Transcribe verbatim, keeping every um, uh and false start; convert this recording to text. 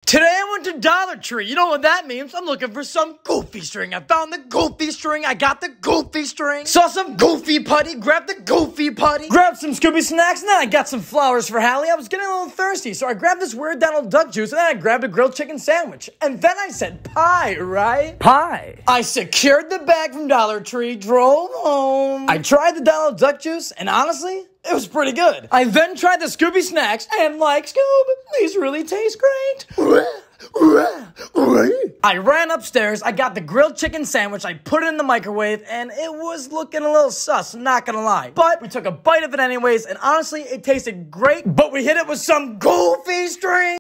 Today I went to Dollar Tree. You know what that means? I'm looking for some goofy string. I found the goofy string. I got the goofy string. Saw some goofy putty. Grabbed the goofy putty. Grabbed some Scooby snacks. And then I got some flowers for Hallie. I was getting a little thirsty, so I grabbed this weird Donald Duck juice. And then I grabbed a grilled chicken sandwich. And then I said pie, right? Pie. I secured the bag from Dollar Tree, drove home. I tried the Donald Duck juice, and honestly, it was pretty good. I then tried the Scooby snacks, and like, Scoob, these really taste great. I ran upstairs, I got the grilled chicken sandwich, I put it in the microwave, and it was looking a little sus, not gonna lie. But we took a bite of it anyways, and honestly, it tasted great, but we hit it with some goofy string.